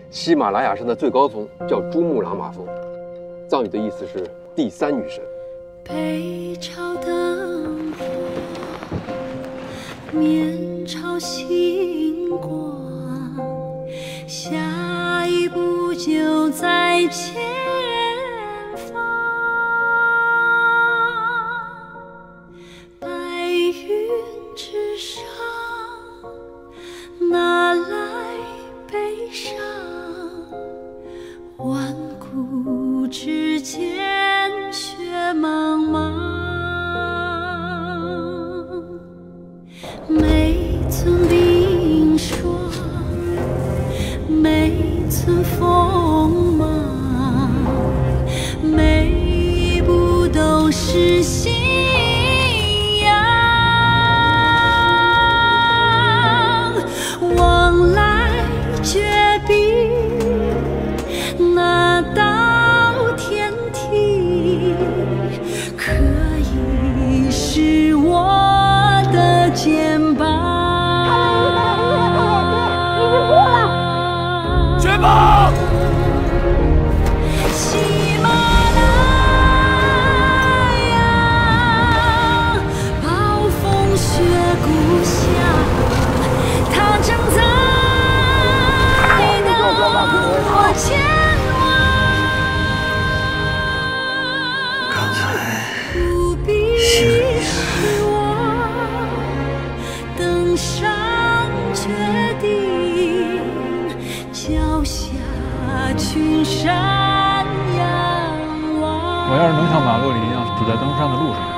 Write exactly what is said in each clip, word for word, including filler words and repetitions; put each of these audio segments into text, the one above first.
喜马拉雅山的最高峰叫珠穆朗玛峰，藏语的意思是第三女神。 北朝灯火，面朝星光，下一步就在前方。白云之上，哪来悲伤？万古之间，雪茫茫。每寸冰霜，每寸锋芒，每一步都是信仰。往来绝壁，那道天梯，可以是我的肩膀。 已经过了， 绝棒！ 喜马拉雅，暴风雪故乡，它正在等我前往。 刚才不必是我登上绝顶，脚下群山仰望。 我要是能像马洛里一样走在登山的路上，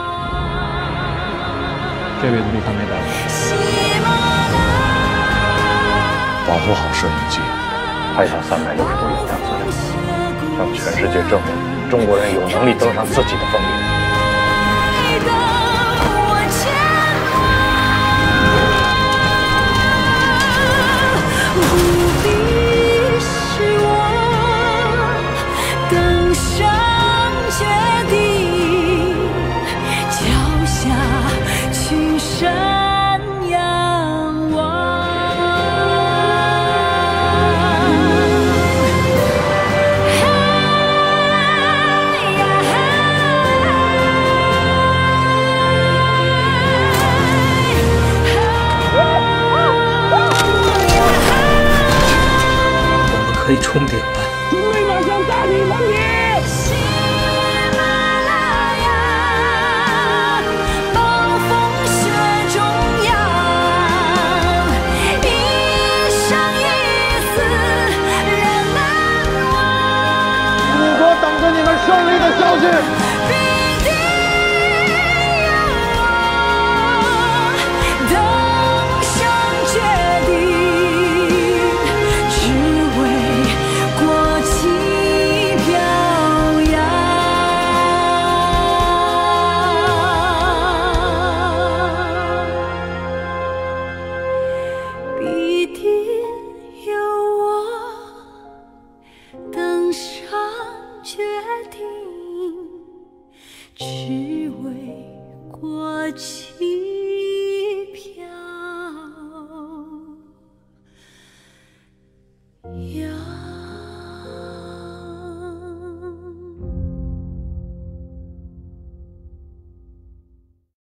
这辈子离他没带我。 喜马拉雅， 保护好摄影机，拍下三百六十度影像资料，向全世界证明中国人有能力登上自己的峰顶。 等我前往。不必是我登上绝顶，脚下群山仰望。 我们可以冲顶了。 准备马上大力反击！ 喜马拉雅，暴风雪中央，一生一死人难忘。 祖国等着你们胜利的消息。 必定让我登上绝顶，只为国旗飘扬。必定